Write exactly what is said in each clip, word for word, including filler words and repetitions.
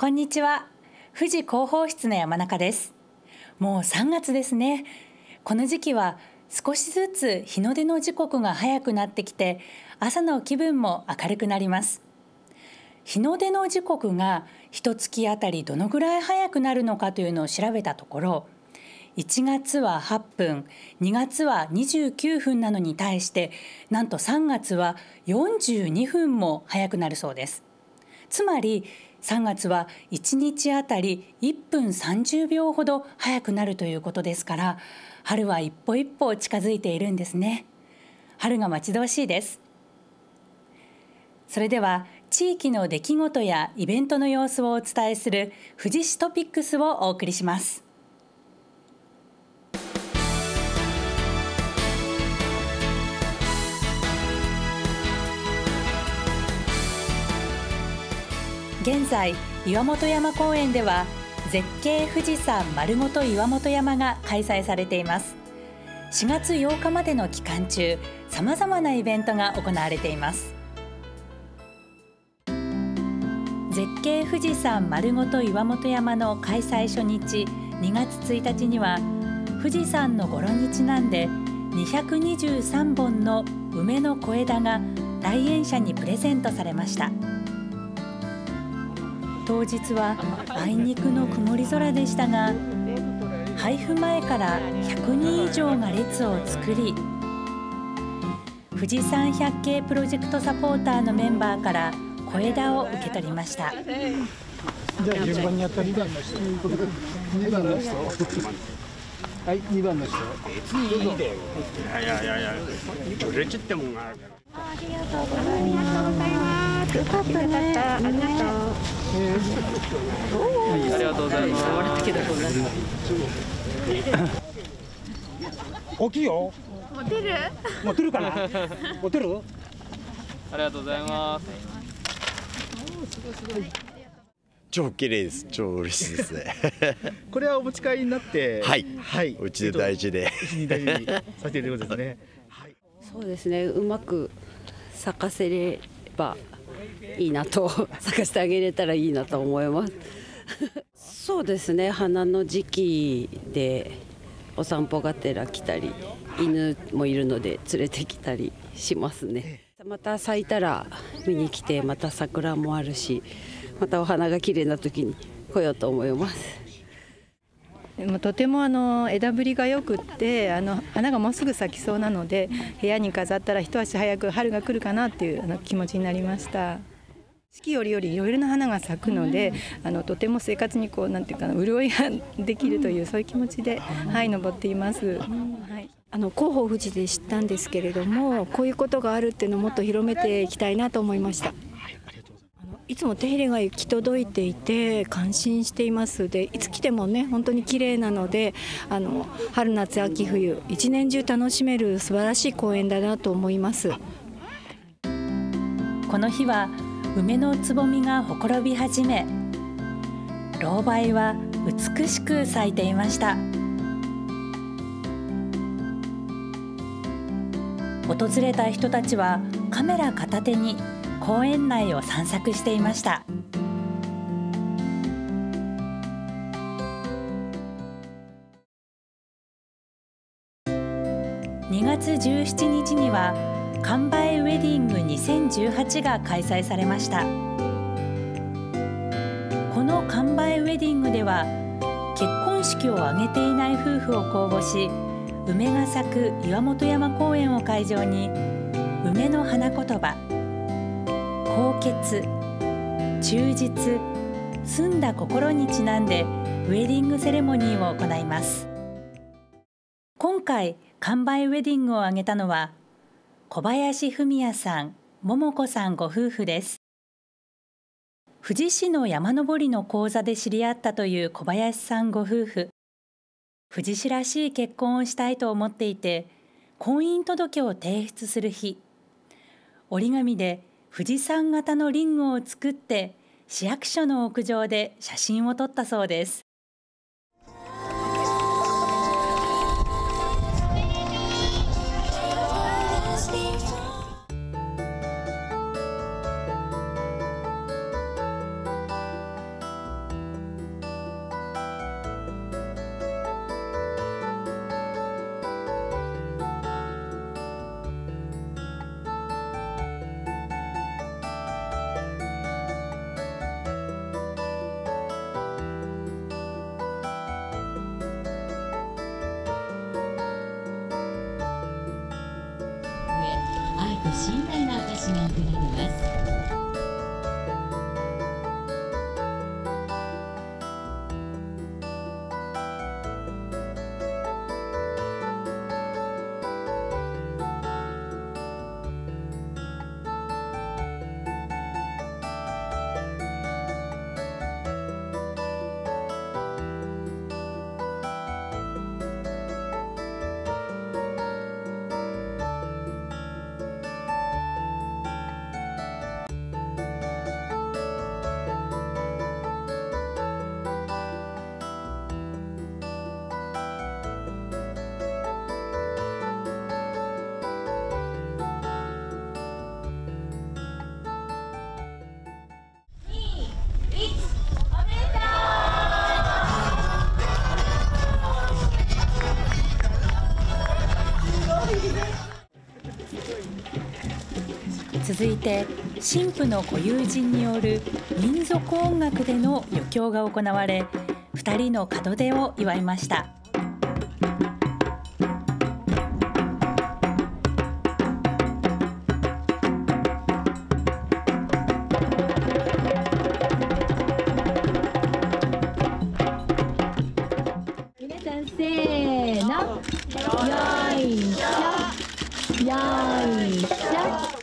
こんにちは。富士広報室の山中です。もうさんがつですね。この時期は少しずつ日の出の時刻が早くなってきて、朝の気分も明るくなります。日の出の時刻が一月あたりどのぐらい早くなるのかというのを調べたところ、いちがつははっぷん、にがつはにじゅうきゅうふんなのに対して、なんとさんがつはよんじゅうにふんも早くなるそうです。つまりさんがつはいちにちあたりいっぷんさんじゅうびょうほど早くなるということですから、春は一歩一歩近づいているんですね。春が待ち遠しいです。それでは地域の出来事やイベントの様子をお伝えする富士市トピックスをお送りします。現在、岩本山公園では絶景富士山まるごと岩本山が開催されています。しがつようかまでの期間中、さまざまなイベントが行われています。絶景富士山まるごと岩本山の開催初日にがつついたちには、富士山の語呂にちなんでにひゃくにじゅうさんぼんの梅の小枝が来園者にプレゼントされました。当日はあいにくの曇り空でしたが、配布前からひゃくにん以上が列を作り、富士山百景プロジェクトサポーターのメンバーから小枝を受け取りました。 じゃあ順番にやったにばんの人、にばんの人、はい、にばんの人。別にいいで。いやいやいやいや、売れちゃってもんがあるから。 ありがとうございます。ありがとうございます。よかったね。ありがとう。 ありがとうございます。笑ったけど大きいよ。 持てる？ 持てるかな？持てる？ ありがとうございます。 超綺麗です。超嬉しいですね。 これはお持ち帰りになって、 はい、 はい、 うちで大事で、 うちに大事にさせていただくことですね。はい、 そうですね。うまく咲かせればいいなと、咲かせてあげれたらいいなと思います。そうですね。花の時期でお散歩がてら来たり、犬もいるので連れてきたりしますね。また咲いたら見に来て、また桜もあるし、またお花が綺麗な時に来ようと思います。 とてもあの枝ぶりがよくってあの花がもうすぐ咲きそうなので、部屋に飾ったら一足早く春が来るかなっていうあの気持ちになりました。四季折々いろいろな花が咲くので、あのとても生活にこうなんていうかな潤いができるという、そういう気持ちで、はい、登っています。はい、 あの広報富士で知ったんですけれども、こういうことがあるっていうのをもっと広めていきたいなと思いました。いつも手入れが行き届いていて感心しています。でいつ来てもね本当に綺麗なので、あの春夏秋冬一年中楽しめる素晴らしい公園だなと思います。 この日は梅のつぼみがほころび始め、ロウバイは美しく咲いていました。訪れた人たちはカメラ片手に公園内を散策していました。にがつじゅうしちにちには完売ウェディングにせんじゅうはちが開催されました。この完売ウェディングでは結婚式を挙げていない夫婦を公募し、梅が咲く岩本山公園を会場に梅の花言葉、高潔、忠実、澄んだ心にちなんでウェディングセレモニーを行います。今回完売ウェディングを挙げたのは小林文也さん、桃子さんご夫婦です。富士市の山登りの講座で知り合ったという小林さんご夫婦。富士市らしい結婚をしたいと思っていて、婚姻届を提出する日、折り紙で富士山型のリングを作って市役所の屋上で写真を撮ったそうです。 と信頼の証が受けられます。続いて新婦のご友人による民族音楽での余興が行われ、ふたりの門出を祝いました。 皆さんせーの、よいしょ、よいしょ。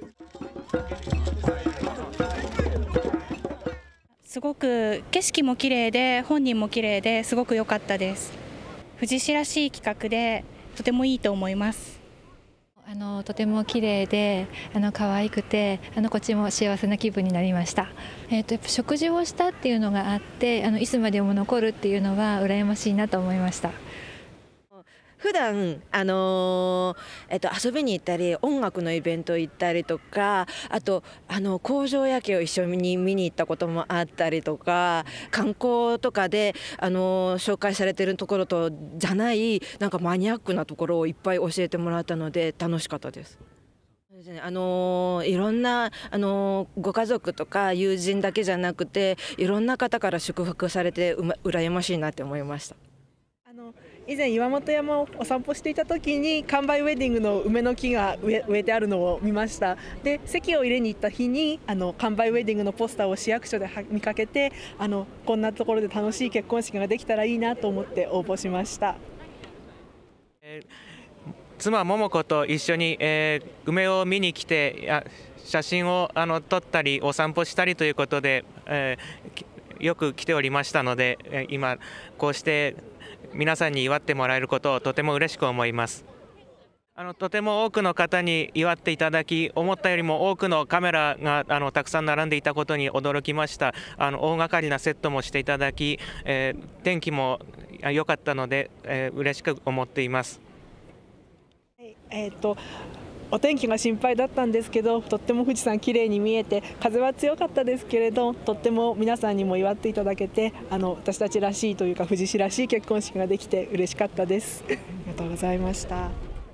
すごく景色も綺麗で本人も綺麗ですごく良かったです。富士市らしい企画でとてもいいと思います。 あのとても綺麗であの可愛くてあのこっちも幸せな気分になりました。えーとやっぱ食事をしたっていうのがあってあのいつまでも残るっていうのは羨ましいなと思いました。 普段あのーえっと、遊びに行ったり音楽のイベント行ったりとか、あとあの工場夜景を一緒に見に行ったこともあったりとか、観光とかで、あのー紹介されてるところとじゃないなんかマニアックなところをいっぱい教えてもらったので楽しかったです。あのーいろんな、あのーご家族とか友人だけじゃなくていろんな方から祝福されてう、ま、羨ましいなって思いました。 以前岩本山をお散歩していた時に完売ウェディングの梅の木が植え、植えてあるのを見ました。で籍を入れに行った日にあの完売ウェディングのポスターを市役所で見かけて、あのこんなところで楽しい結婚式ができたらいいなと思って応募しました。 えー、妻桃子と一緒に、えー、梅を見に来てや写真をあの撮ったりお散歩したりということで、えー、よく来ておりましたので、えー、今こうして皆さんに祝ってもらえることをとても嬉しく思います。あのとても多くの方に祝っていただき、思ったよりも多くのカメラがあのたくさん並んでいたことに驚きました。あの大掛かりなセットもしていただき、えー、天気も良かったので、えー、嬉しく思っています。 えーとお天気が心配だったんですけど、とっても富士山きれいに見えて、風は強かったですけれど、とっても皆さんにも祝っていただけて、あの私たちらしいというか富士市らしい結婚式ができて嬉しかったです。ありがとうございました。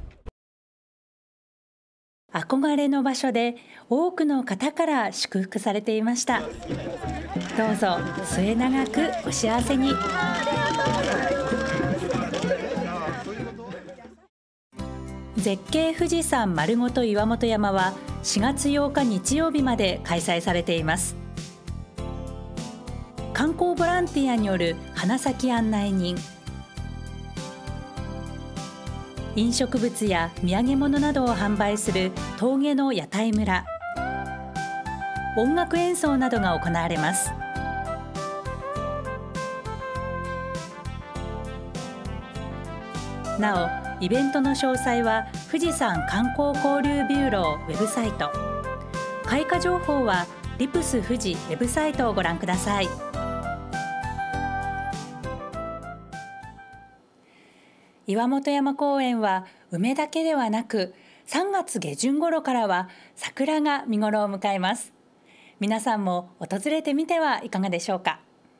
憧れの場所で多くの方から祝福されていました。どうぞ末永くお幸せに。絶景富士山まるごと岩本山はしがつようか日曜日まで開催されています。観光ボランティアによる花咲案内人、飲食物や土産物などを販売する峠の屋台村、音楽演奏などが行われます。なおイベントの詳細は富士山観光交流ビューローウェブサイト、開花情報はリプス富士ウェブサイトをご覧ください。岩本山公園は梅だけではなくさんがつげじゅん頃からは桜が見頃を迎えます。皆さんも訪れてみてはいかがでしょうか。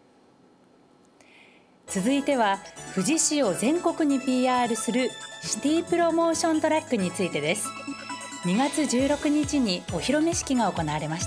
続いては富士市を全国に ピーアール するシティプロモーショントラックについてです。にがつじゅうろくにちにお披露目式が行われました。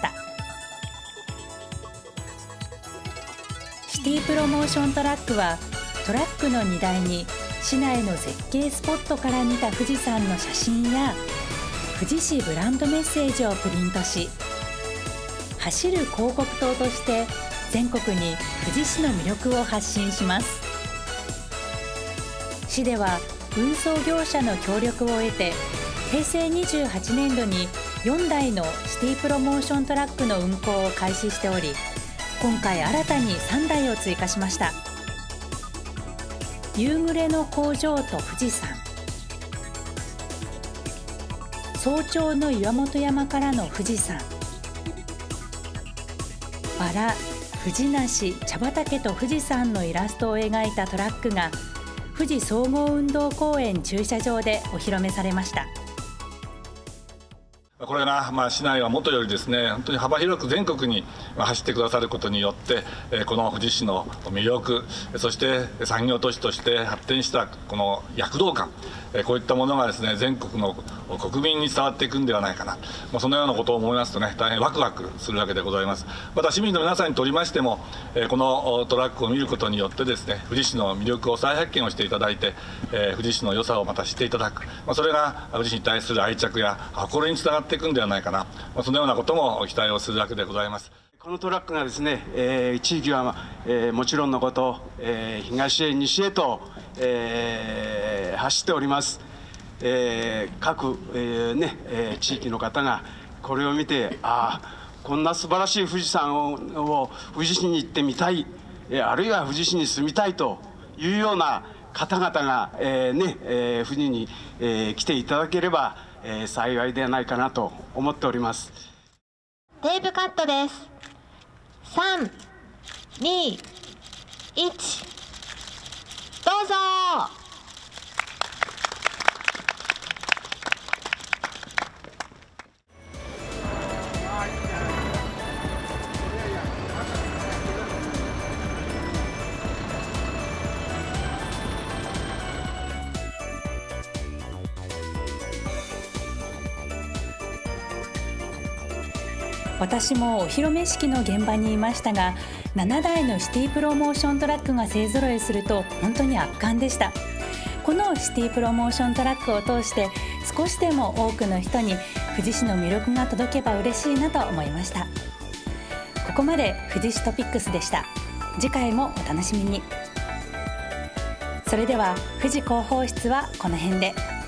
シティプロモーショントラックはトラックの荷台に市内の絶景スポットから見た富士山の写真や富士市ブランドメッセージをプリントし、走る広告塔として全国に富士市の魅力を発信します。市では運送業者の協力を得て、へいせいにじゅうはちねんどによんだいのシティプロモーショントラックの運行を開始しており、今回新たにさんだいを追加しました。夕暮れの工場と富士山、早朝の岩本山からの富士山、バラ、藤梨、茶畑と富士山のイラストを描いたトラックが富士総合運動公園駐車場でお披露目されました。 これが、まあ、市内はもとよりですね、本当に幅広く全国に走ってくださることによって、この富士市の魅力、そして産業都市として発展したこの躍動感、こういったものがですね、全国の国民に伝わっていくんではないかな、まあ、そのようなことを思いますとね、大変ワクワクするわけでございます。また市民の皆さんにとりましても、このトラックを見ることによってですね、富士市の魅力を再発見をしていただいて、富士市の良さをまた知っていただく、まあ、それが富士市に対する愛着や誇りにつながっていくんではないかな、まあ、そのようなことも期待をするわけでございます。 このトラックがですね、えー、地域は、えー、もちろんのこと、えー、東へ西へと、えー、走っております。えー、各、えーねえー、地域の方がこれを見て、ああこんな素晴らしい富士山を、を富士市に行ってみたい、えー、あるいは富士市に住みたいというような方々が、えーねえー、富士に、えー、来ていただければ、えー、幸いではないかなと思っております。 テープカットです。さん、に、いち、どうぞ。 私もお披露目式の現場にいましたが、ななだいのシティプロモーショントラックが勢ぞろいすると本当に圧巻でした。このシティプロモーショントラックを通して少しでも多くの人に富士市の魅力が届けば嬉しいなと思いました。ここまで富士市トピックスでした。次回もお楽しみに。それでは富士広報室はこの辺で。